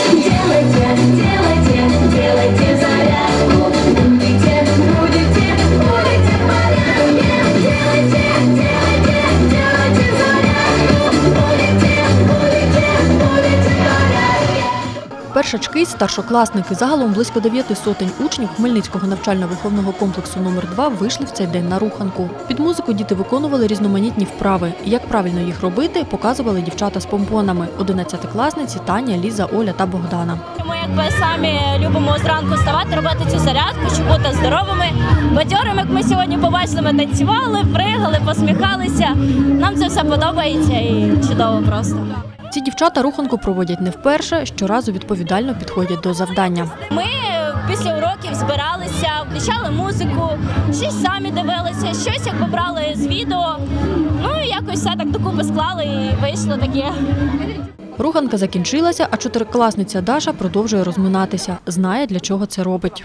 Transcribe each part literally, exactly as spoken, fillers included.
Делайте, делайте, делайте зарядку. Будете, будете, будете в порядке. Делайте, делайте, делайте зарядку. Будете, будете, будете в порядке. Першачки, старшокласники, загалом близько дев'яти сотень учнів Хмельницького навчально-виховного комплексу номер два вийшли в цей день на руханку. Під музику діти виконували різноманітні вправи. Як правильно їх робити, показували дівчата з помпонами – одинадцятикласниці Таня, Ліза, Оля та Богдана. Ми якби самі любимо зранку вставати, робити цю зарядку, щоб бути здоровими, бадьорими. Як ми сьогодні побачили, ми танцювали, пригали, посміхалися. Нам це все подобається і чудово просто. Ці дівчата руханку проводять не вперше, щоразу відповідально підходять до завдання. Ми після уроків збиралися, включали музику, щось самі дивилися, щось якби брали з відео. Ну і якось все так докупи склали і вийшло таке. Руханка закінчилася, а чотирикласниця Даша продовжує розминатися. Знає, для чого це робить.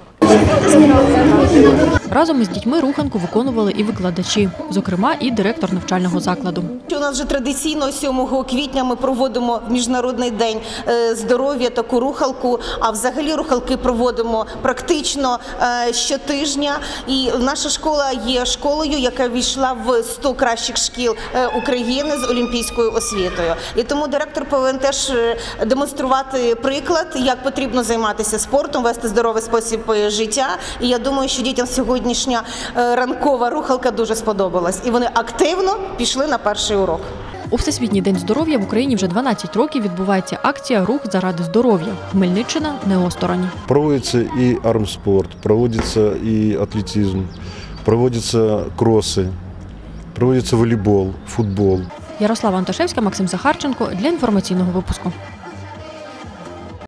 Разом із дітьми руханку виконували і викладачі, зокрема і директор навчального закладу. У нас вже традиційно сьомого квітня ми проводимо в Міжнародний день здоров'я таку рухалку, а взагалі рухалки проводимо практично щотижня. І наша школа є школою, яка війшла в сто кращих шкіл України з олімпійською освітою. І тому директор повинен теж демонструвати приклад, як потрібно займатися спортом, вести здоровий спосіб життя. І я думаю, що дітям сьогоднішня ранкова рухалка дуже сподобалась. І вони активно пішли на перший урок. У Всесвітній день здоров'я в Україні вже дванадцять років відбувається акція «Рух заради здоров'я». Хмельниччина не осторонь. Проводиться і армспорт, проводиться і атлетизм, проводяться кроси, проводиться волейбол, футбол. Ярослава Антошевська, Максим Захарченко для інформаційного випуску.